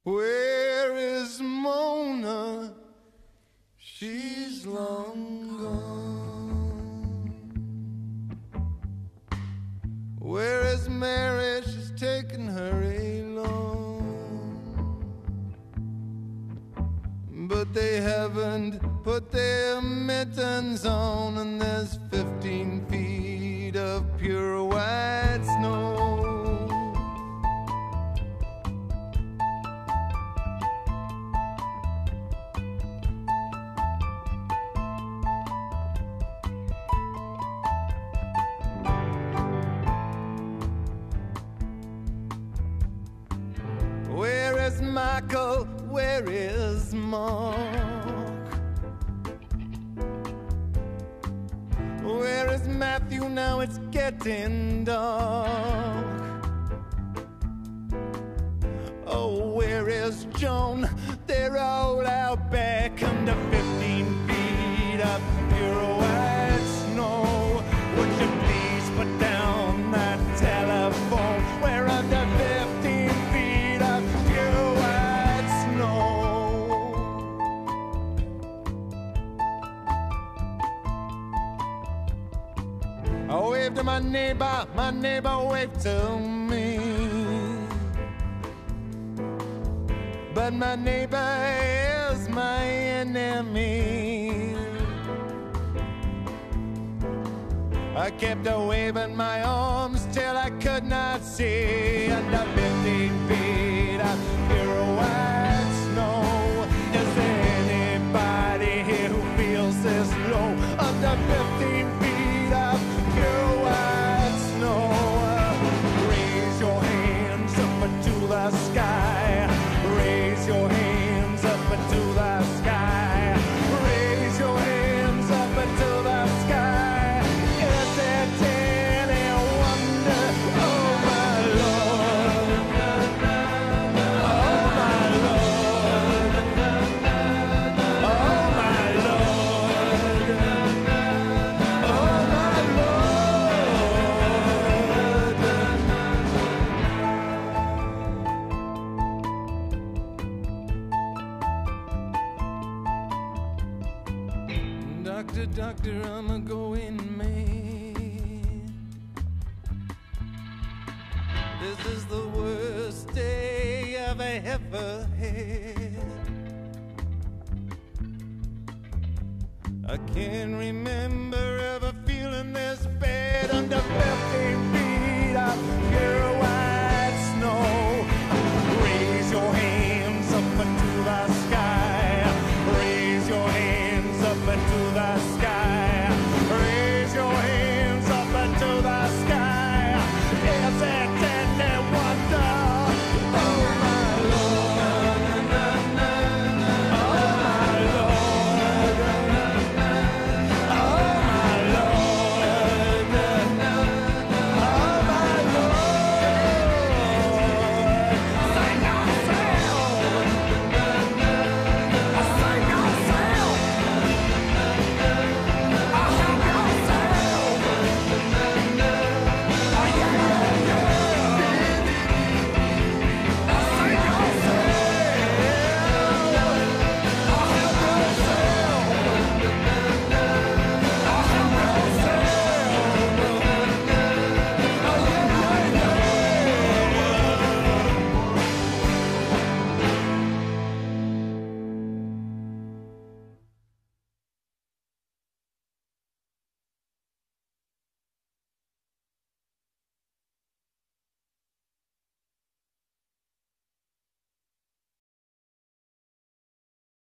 Where is Mona? She's long gone. Where is Mary? She's taken her along. But they haven't put their mittens on, and there's 15 feet of pure white snow. Where is Michael? Where is Mark? Where is Matthew? Now it's getting dark. Oh, where is Joan? They're all out back under 15 feet of pure white snow. Would you please put down that telephone? We're under 15 feet of pure white snow. I waved to my neighbor waved to me. But my neighbor is my enemy. I kept waving my arms till I could not see. Under 15 feet of pure white snow. Is there anybody here who feels this low? Under 15 feet of pure white snow. Raise your hands up to the sky. Raise your hands up to the sky. Raise your hands up to the sky. Is it any wonder? Oh my Lord. Oh my Lord. Oh my Lord. Oh my Lord. Doctor, doctor, I'm a going man. This is the worst day I've ever had. I can't remember ever feeling this bad. Under 15 feet of